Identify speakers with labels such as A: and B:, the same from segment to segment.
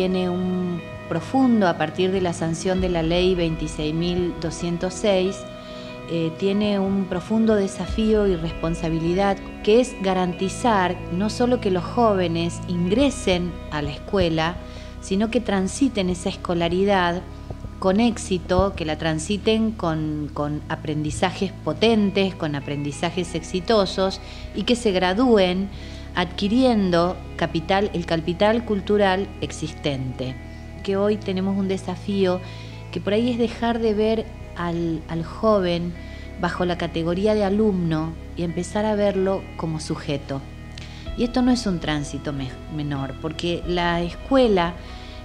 A: tiene un profundo, a partir de la sanción de la ley 26.206, tiene un profundo desafío y responsabilidad, que es garantizar no solo que los jóvenes ingresen a la escuela, sino que transiten esa escolaridad con éxito, que la transiten con aprendizajes potentes, con aprendizajes exitosos, y que se gradúen adquiriendo el capital cultural existente. Que hoy tenemos un desafío que por ahí es dejar de ver al joven bajo la categoría de alumno y empezar a verlo como sujeto. Y esto no es un tránsito menor, porque la escuela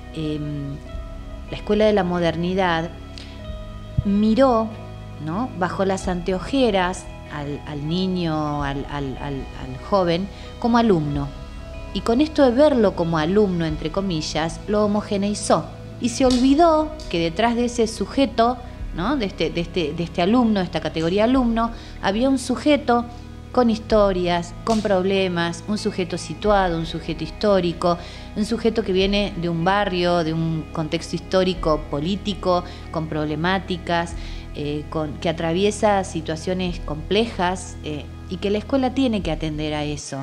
A: de la modernidad miró, ¿no?, bajo las anteojeras al niño, al joven, como alumno. Y con esto de verlo como alumno, entre comillas, lo homogeneizó. Y se olvidó que detrás de ese sujeto, ¿no?, de este alumno, de esta categoría alumno, había un sujeto con historias, con problemas, un sujeto situado, un sujeto histórico, un sujeto que viene de un barrio, de un contexto histórico, político, con problemáticas, que atraviesa situaciones complejas, y que la escuela tiene que atender a eso.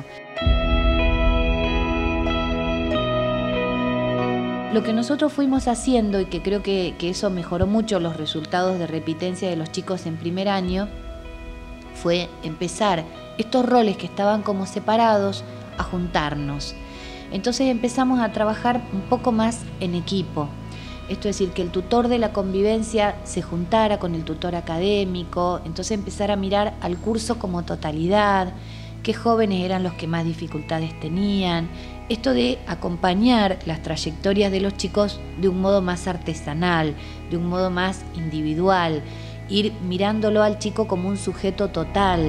A: Lo que nosotros fuimos haciendo, y que creo que eso mejoró mucho los resultados de repitencia de los chicos en primer año, fue empezar estos roles que estaban como separados a juntarnos. Entonces empezamos a trabajar un poco más en equipo. Esto es decir, que el tutor de la convivencia se juntara con el tutor académico, entonces empezar a mirar al curso como totalidad, qué jóvenes eran los que más dificultades tenían, esto de acompañar las trayectorias de los chicos de un modo más artesanal, de un modo más individual, ir mirándolo al chico como un sujeto total.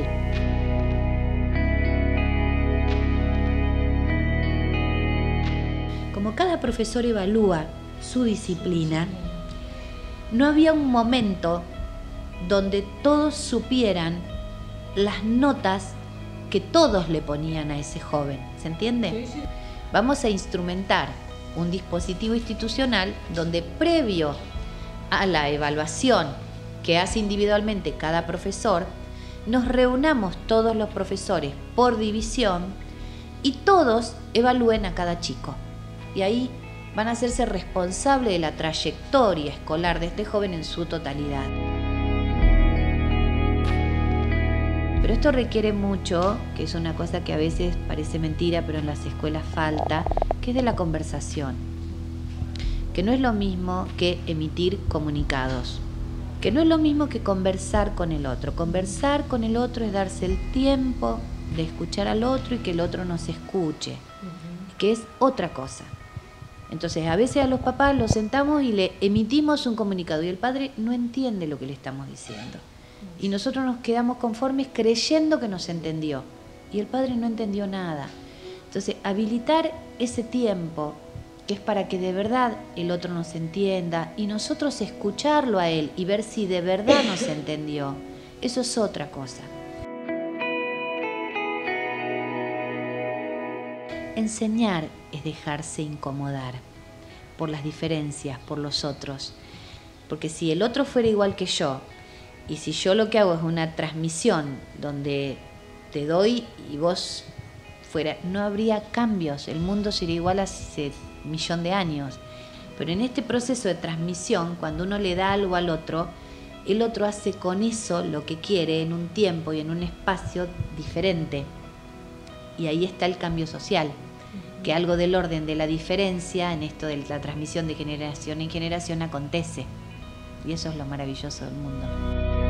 A: Como cada profesor evalúa su disciplina, no había un momento donde todos supieran las notas que todos le ponían a ese joven. ¿Se entiende? Sí, sí. Vamos a instrumentar un dispositivo institucional donde, previo a la evaluación que hace individualmente cada profesor, nos reunamos todos los profesores por división y todos evalúen a cada chico. Y ahí van a hacerse responsables de la trayectoria escolar de este joven en su totalidad. Pero esto requiere mucho, que es una cosa que a veces parece mentira, pero en las escuelas falta, que es de la conversación. Que no es lo mismo que emitir comunicados. Que no es lo mismo que conversar con el otro. Conversar con el otro es darse el tiempo de escuchar al otro y que el otro nos escuche, que es otra cosa. Entonces, a veces a los papás los sentamos y le emitimos un comunicado y el padre no entiende lo que le estamos diciendo. Y nosotros nos quedamos conformes creyendo que nos entendió. Y el padre no entendió nada. Entonces, habilitar ese tiempo, que es para que de verdad el otro nos entienda, y nosotros escucharlo a él y ver si de verdad nos entendió, eso es otra cosa. Enseñar es dejarse incomodar por las diferencias, por los otros. Porque si el otro fuera igual que yo, y si yo lo que hago es una transmisión donde te doy y vos fuera, no habría cambios, el mundo sería igual hace 1.000.000 de años. Pero en este proceso de transmisión, cuando uno le da algo al otro, el otro hace con eso lo que quiere en un tiempo y en un espacio diferente. Y ahí está el cambio social, que algo del orden de la diferencia en esto de la transmisión de generación en generación acontece. Y eso es lo maravilloso del mundo.